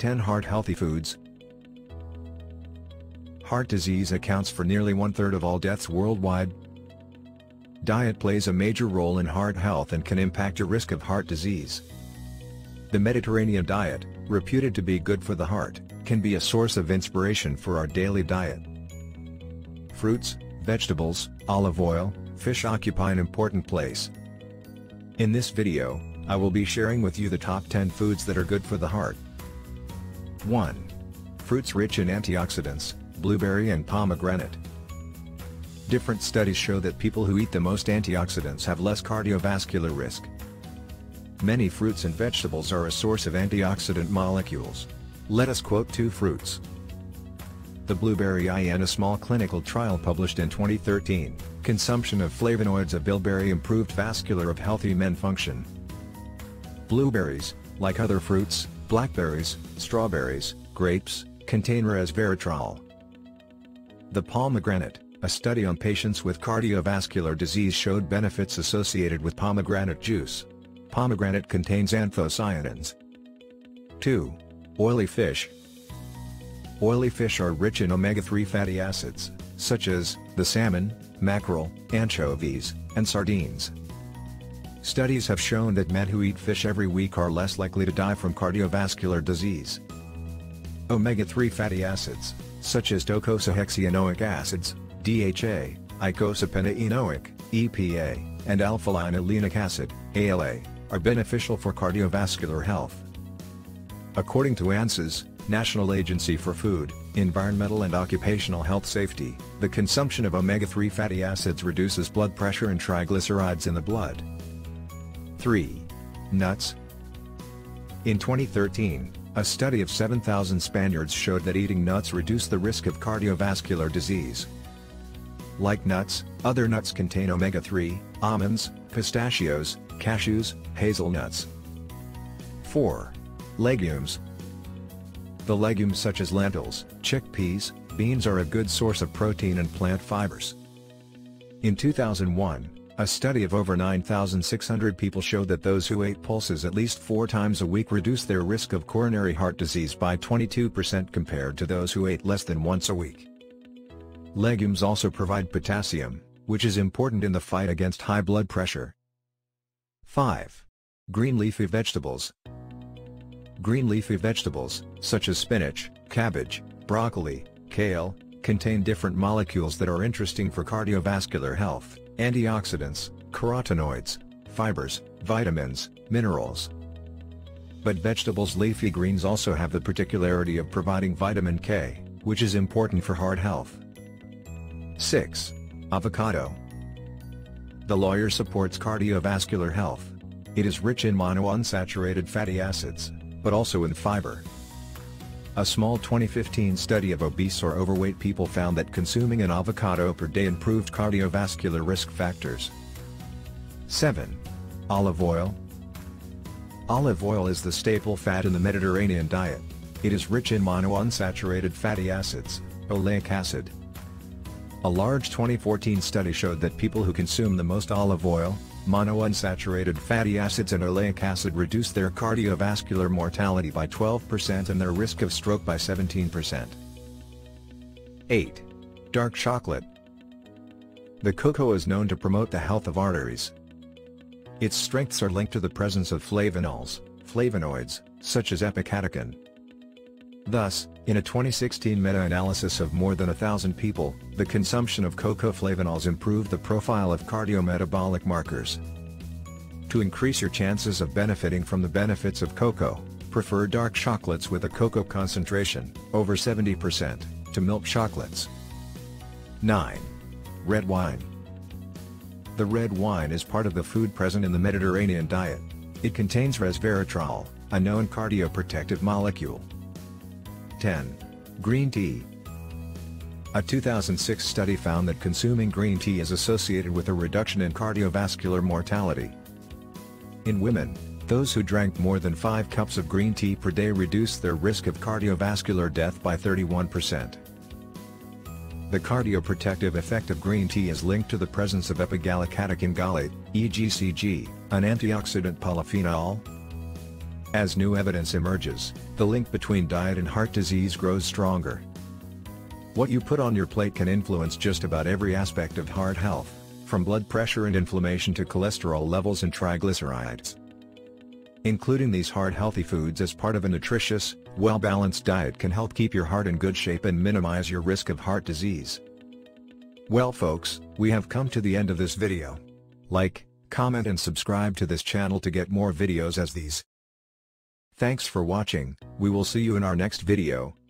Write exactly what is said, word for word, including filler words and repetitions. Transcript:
ten Heart-Healthy Foods. Heart disease accounts for nearly one-third of all deaths worldwide. Diet plays a major role in heart health and can impact your risk of heart disease. The Mediterranean diet, reputed to be good for the heart, can be a source of inspiration for our daily diet. Fruits, vegetables, olive oil, fish occupy an important place. In this video, I will be sharing with you the top ten foods that are good for the heart. one. Fruits rich in antioxidants, blueberry and pomegranate. Different studies show that people who eat the most antioxidants have less cardiovascular risk. Many fruits and vegetables are a source of antioxidant molecules. Let us quote two fruits. The blueberry. In a small clinical trial published in twenty thirteen, consumption of flavonoids of bilberry improved vascular of healthy men function. Blueberries, like other fruits, blackberries, strawberries, grapes, contain resveratrol. The pomegranate. A study on patients with cardiovascular disease showed benefits associated with pomegranate juice. Pomegranate contains anthocyanins. two. Oily fish. Oily fish are rich in omega three fatty acids, such as the salmon, mackerel, anchovies, and sardines. Studies have shown that men who eat fish every week are less likely to die from cardiovascular disease. Omega three fatty acids, such as docosahexaenoic acids, D H A, icosapentaenoic, E P A, and alpha-linolenic acid, A L A, are beneficial for cardiovascular health. According to ANSES, National Agency for Food, Environmental and Occupational Health Safety, the consumption of omega three fatty acids reduces blood pressure and triglycerides in the blood. three. Nuts. In twenty thirteen, a study of seven thousand Spaniards showed that eating nuts reduced the risk of cardiovascular disease. Like nuts, other nuts contain omega three, almonds, pistachios, cashews, hazelnuts. four. Legumes. The legumes such as lentils, chickpeas, beans are a good source of protein and plant fibers. In two thousand one, a study of over nine thousand six hundred people showed that those who ate pulses at least four times a week reduced their risk of coronary heart disease by twenty-two percent compared to those who ate less than once a week. Legumes also provide potassium, which is important in the fight against high blood pressure. five. Green leafy vegetables. Green leafy vegetables, such as spinach, cabbage, broccoli, kale, contain different molecules that are interesting for cardiovascular health: antioxidants, carotenoids, fibers, vitamins, minerals. But vegetables' leafy greens also have the particularity of providing vitamin K, which is important for heart health. six. Avocado. The lawyer supports cardiovascular health. It is rich in monounsaturated fatty acids, but also in fiber. A small twenty fifteen study of obese or overweight people found that consuming an avocado per day improved cardiovascular risk factors. seven. Olive oil. Olive oil is the staple fat in the Mediterranean diet. It is rich in monounsaturated fatty acids, oleic acid. A large twenty fourteen study showed that people who consume the most olive oil, monounsaturated fatty acids and oleic acid reduce their cardiovascular mortality by twelve percent and their risk of stroke by seventeen percent. eight. Dark chocolate. The cocoa is known to promote the health of arteries. Its strengths are linked to the presence of flavonols, flavonoids, such as epicatechin. Thus, in a twenty sixteen meta-analysis of more than a thousand people, the consumption of cocoa flavonols improved the profile of cardiometabolic markers. To increase your chances of benefiting from the benefits of cocoa, prefer dark chocolates with a cocoa concentration, over seventy percent, to milk chocolates. nine. Red wine. The red wine is part of the food present in the Mediterranean diet. It contains resveratrol, a known cardioprotective molecule. ten. Green tea. A two thousand six study found that consuming green tea is associated with a reduction in cardiovascular mortality. In women, those who drank more than five cups of green tea per day reduced their risk of cardiovascular death by thirty-one percent. The cardioprotective effect of green tea is linked to the presence of epigallocatechin gallate, E G C G, an antioxidant polyphenol. As new evidence emerges, the link between diet and heart disease grows stronger. What you put on your plate can influence just about every aspect of heart health, from blood pressure and inflammation to cholesterol levels and triglycerides. Including these heart-healthy foods as part of a nutritious, well-balanced diet can help keep your heart in good shape and minimize your risk of heart disease. Well folks, we have come to the end of this video. Like, comment and subscribe to this channel to get more videos as these. Thanks for watching. We will see you in our next video.